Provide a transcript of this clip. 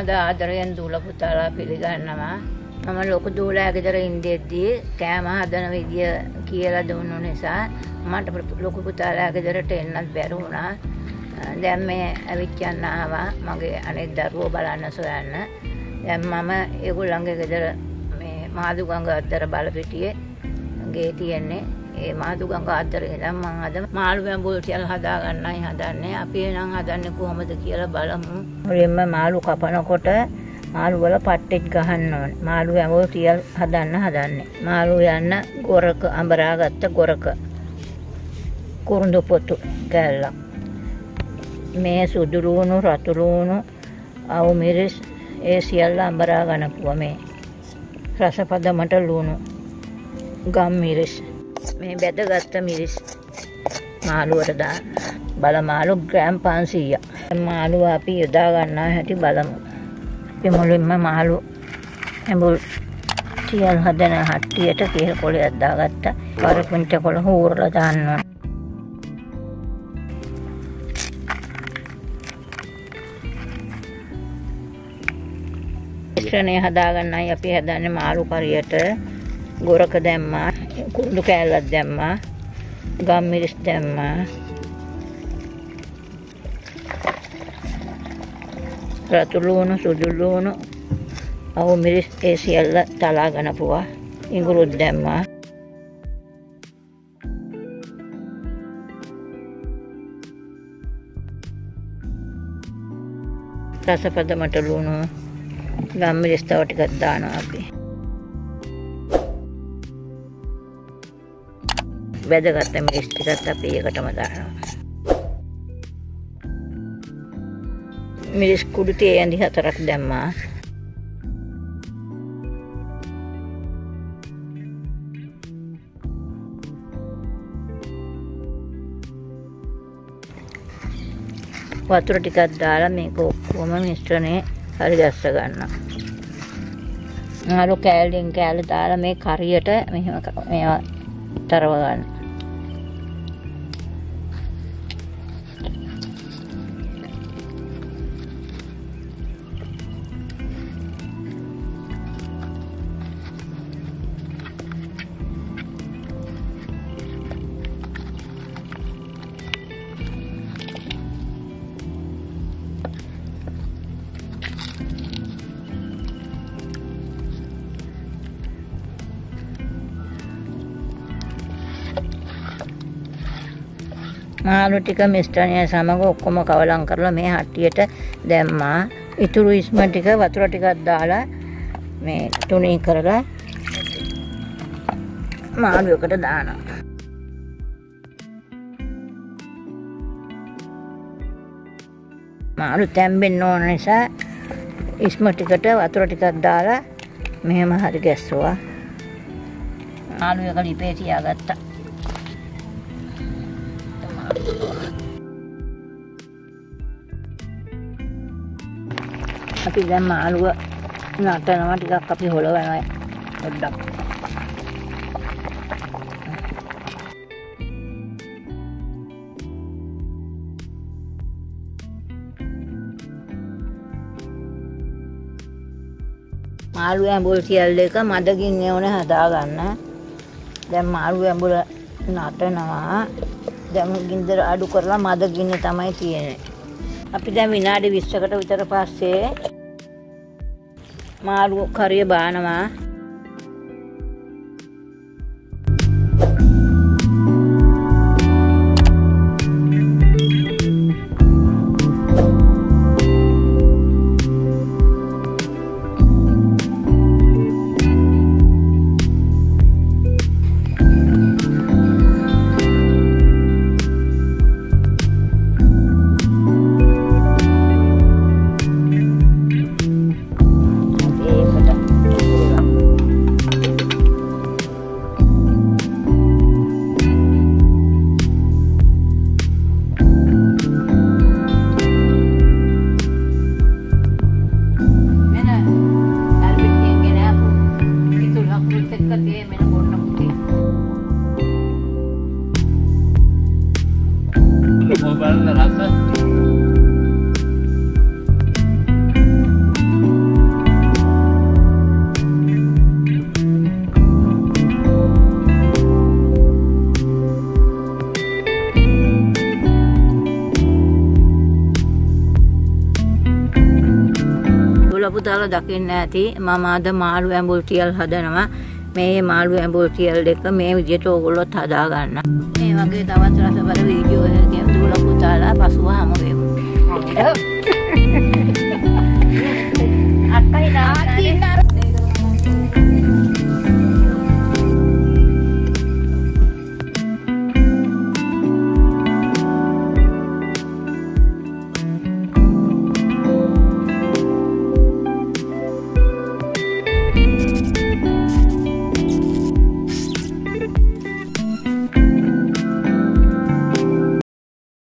හොඳ ආදරයෙන් දූල පුතාලා පිළිගන්නවා. මම ලොකු දූලයා ගෙදර ඉඳෙද්දී කෑම හදන විදිය කියලා දුන්නු නිසා මට ලොකු පුතාලා ගෙදරට එන්නත් බැරි වුණා. දැන් මේ ඇවිත් යන්න ආවා මගේ අනෙක් දරුවෝ බලන්න සොයන්න. දැන් මම ඒගොල්ලන්ගේ ගෙදර මේ මාදුගංග අද්දර බලපිටියේ ගේ තියෙන්නේ. ඒ මාදුගංග අද්දරේ ඉඳන් මම අද මාළු වැඹුල් කියලා හදා ගන්නයි හදන්නේ. අපි එනම් හදන්නේ කොහොමද කියලා බලමු. මුලින්ම මාළු කපනකොට මාළු වල පට්ටෙක් ගහන්න ඕනේ. මාළු වැඹුල් තියල් හදන්නේ. මාළු යන්න ගොරක අඹරාගත්ත ගොරක කුරුඳු පොතු කැල්ලක්. මේ සුදු ලුණු රතු ලුණු අවු මිරිස් ඒ සියල්ල අඹරා ගන්නපුවා. මේ රසපදමට ලුණු ගම් මිරිස් මේ බෙදගත්ත මිරිස් මාළුවට දාන්න. බල මාළු ග්‍රෑම් 500ක්. මාළු අපි යොදා ගන්නා හැටි බලමු. අපි මුලින්ම මාළු ඇඹුල් තියල් හදන හට්ටියට කේල් කොලයක් දාගත්තා. පරපුංච කොළ හූරලා දාන්න ඕන. මිශ්‍රණය හදාගන්නයි අපි හදන්නේ. මාළු කරියට ගොරක දැම්මා, කුරුඳු කෑල්ලක් දැම්මා, ගම් මිරිස් දැම්මා, රතු ලුණු සුදු ලුණු අවු මිරිස් ඒ සියල්ල තලාගෙන පුවා. ඉඟුරුත් දැම්මා. රසපදමට ලුණු ගම් මිරිස් තව ටිකක් දානවා අපි. වැදගත් මිරිස් ටිකත් අපි එකටම දානවා. මිරිස් කුඩු තේ ඇඳි 4ක් දැම්මා. වතුර ටිකක් දාලා මේක ඔක්කොම මිශ්‍රණය හරි ගැස්ස ගන්න. මාළු කෑල්ලෙන් කෑල්ල දාලා මේ කරියට මෙහෙම මේවා තරව ගන්න. මාළු ටික මිශ්‍රණය සමග ඔක්කොම කවලම් කරලා මේ හට්ටියට දැම්මා. ඉතුරු ඉස්ම ටික වතුර ටිකක් දාලා මේ තුනී කරලා මාළු එකට දානවා. මාළු තැම්බෙන්න ඕන නිසා ඉස්ම ටිකට වතුර ටිකක් දාලා මෙහෙම හරි ගැස්සුවා. මාළු එක ලිපේ තියාගත්තා. අපි දැන් මාළුව නටනවා ටිකක් අපි හොලවනවා පොඩ්ඩක්. මාළු ඇඹුල් තියල් එක මදකින් එවනේ හදාගන්න. දැන් මාළු ඇඹුල නටනවා. දැන් ගින්දර අඩු කරලා මද ගින්න තමයි තියෙන්නේ. අපි දැන් විනාඩි 20කට විතර පස්සේ මාළු කරිය බානවා. දුවලා පුතාලා දකින්න ඇති මම අද මාළු ඇඹුල් තියල් හදනවා. මේ මාළු ඇඹුල් තියල් දෙක මේ විදිහට ඕගොල්ලොත් හදා ගන්න. මේ වගේ තවත් රසබර වීඩියෝ එකකින් දුවලා පුතාලා පසුව හමු වෙමු.